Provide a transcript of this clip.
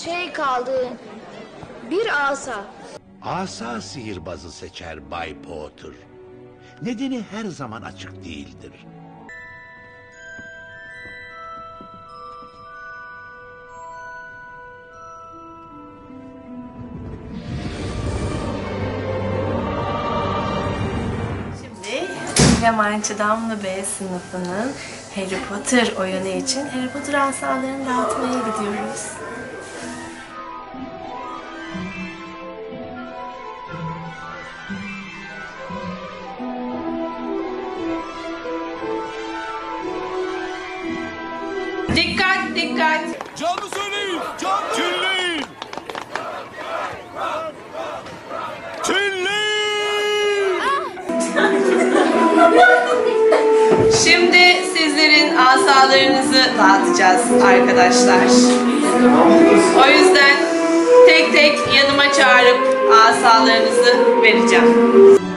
şey kaldı. Bir asa. Asa sihirbazı seçer Bay Potter. Nedeni her zaman açık değildir. Şimdi Yamancı Damla B sınıfının Harry Potter oyunu için Harry Potter asalarını dağıtmaya gidiyoruz. Dikkat dikkat! Canlı söyleyin! Canlı! Çinleyin! Çinleyin! Şimdi sizlerin asalarınızı dağıtacağız arkadaşlar. O yüzden tek tek yanıma çağırıp asalarınızı vereceğim.